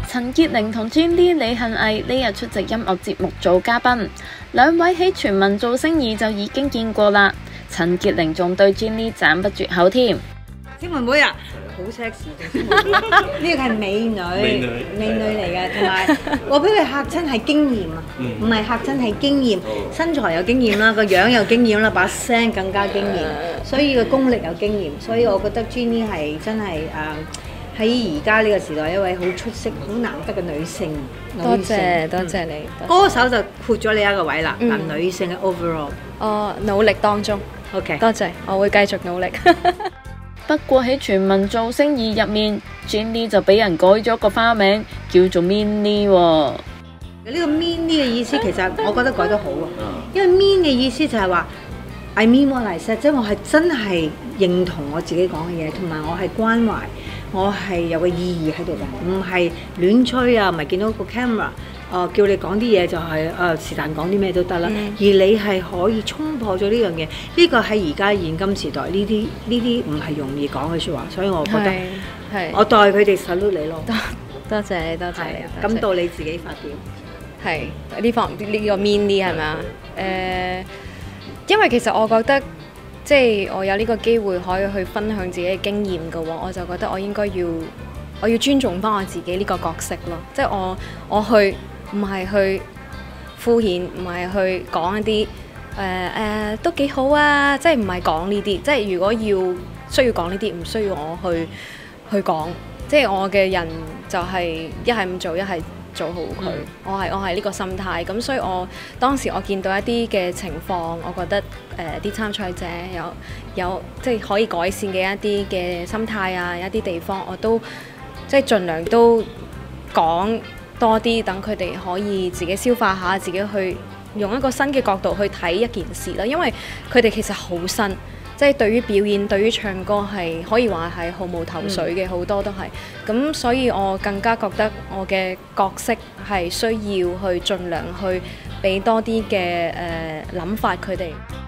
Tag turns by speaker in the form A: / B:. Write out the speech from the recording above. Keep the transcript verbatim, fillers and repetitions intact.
A: 陳潔靈同 Jenny 李幸倪呢日出席音樂節目做嘉賓，兩位喺全民造星二就已經見過啦。陳潔靈仲對 Jenny 讚不絕口添。
B: 小妹妹啊，好 sexy 嘅，呢個係美女，美女嚟嘅，同埋我俾佢嚇親係經驗啊，唔係嚇親係經驗，身材有經驗啦，個樣有經驗啦，把聲更加經驗，所以個功力有經驗，所以我覺得 Jenny 係真係誒喺而家呢個時代一位好出色、好難得嘅女性。
C: 多謝多謝你。
B: 歌手就闊咗你一個位啦，嗱女性嘅 overall。
C: 我努力當中。
B: OK， 多謝，
C: 我會繼續努力。
A: 不過喺全民造星二入面 ，Jenny 就俾人改咗個花名，叫做 Minnie 喎。呢
B: 個 Minnie 嘅意思其實我覺得改得好啊，因為 Min 嘅意思就係話 I mean what I said，即係我係真係認同我自己講嘅嘢，同埋我係關懷，我係有個意義喺度嘅，唔係亂吹啊，唔係見到個 camera。哦，叫你講啲嘢就係誒是但講啲咩都得啦，嗯、而你係可以衝破咗呢樣嘢，呢個喺而家現今時代呢啲呢啲唔係容易講嘅説話，所以我覺得我代佢哋 salute你咯。
C: 多多謝你，多謝你。
B: 咁到你自己發表。
C: 係呢方呢、呢個 Minnie 係咪啊？誒、呃，因為其實我覺得即係我有呢個機會可以去分享自己嘅經驗嘅喎，我就覺得我應該要我要尊重翻我自己呢個角色咯，即係我我去。唔係去敷衍，唔係去講一啲誒誒都幾好啊！即係唔係講呢啲，即係如果要需要講呢啲，唔需要我去去講。即係我嘅人就係一係唔做，一係做好佢。嗯、我係我係呢個心態。咁所以我當時我見到一啲嘅情況，我覺得誒啲、呃、參賽者有有即係可以改善嘅一啲嘅心態啊，一啲地方我都即係盡量都講多啲，等佢哋可以自己消化下，自己去用一個新嘅角度去睇一件事啦。因為佢哋其實好新，即係對於表演、對於唱歌係可以話係毫無頭緒嘅，好、嗯、多都係。咁所以我更加覺得我嘅角色係需要去盡量去俾多啲嘅誒諗法佢哋。